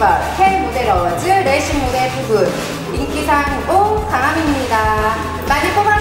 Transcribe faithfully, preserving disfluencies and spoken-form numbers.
페스티벌 헬 모델 어워즈 레이싱 모델 부분 인기상 오 강함입니다. 많이 뽑아